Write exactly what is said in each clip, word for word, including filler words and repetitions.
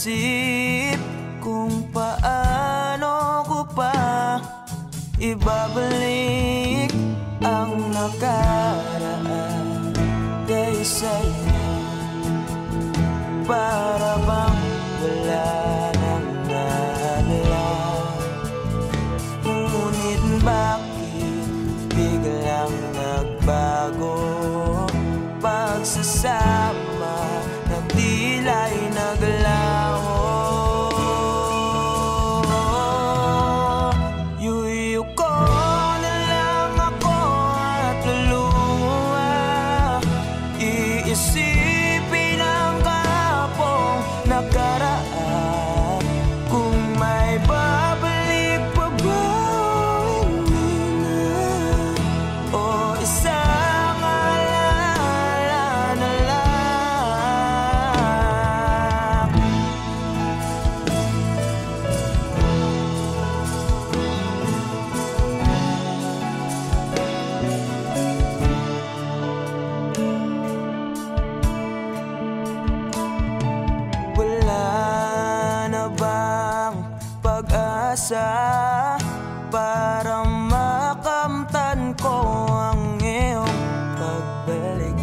Iniisip kung paano ko pa ibabalik ang nakaraan kay sa'yo. Para bang wala nang naglaw, ngunit bakit biglang nagbago? Pagsasama na tila'y naglaho. Yuyu ko na lang ako at luluha, iisipin ang kahapong nakaraan. Kung may babalik pa ba, hindi na, o isang alala na lang. Wala na bang pag-asa para makamtan ko ang iyong pagbalik?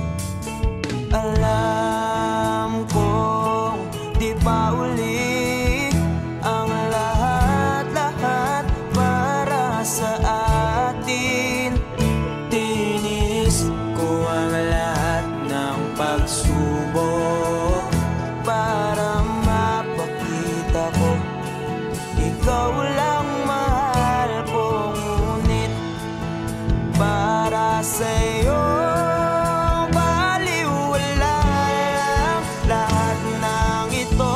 Alam kong di pa uli ang lahat-lahat para sa atin. Tinis ko ang lahat ng pagsubok para mapakita ko ikaw lang mahal ko. Ngunit para sa'yo baliwala lang lahat ng ito.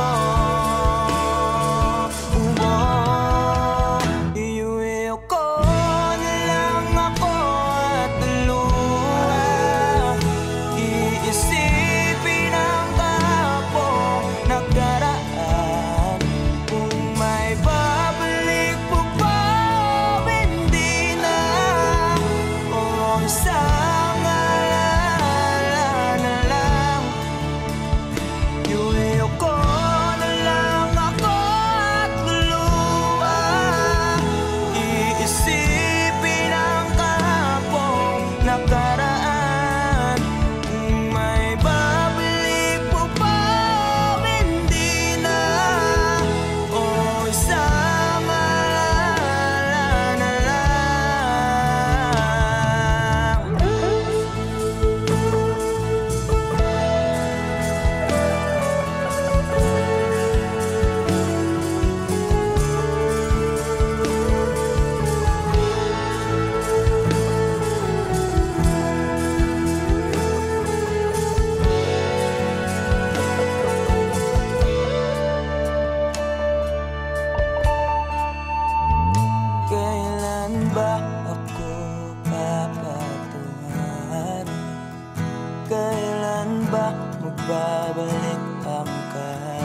Oh, iuwi ko na lang ako at luha, iisipin ang kahapong nakaraan. Kung may babalik po ba, hindi na, o isang alala na lang. Iuwi ko na lang ako at luluha, iisipin ang kahapong nakaraan. Kung may babalik po ba, hindi na, o isang alala na lang. Kailan ba ako papatunarin? Kailan ba magbabalik ang kahapon?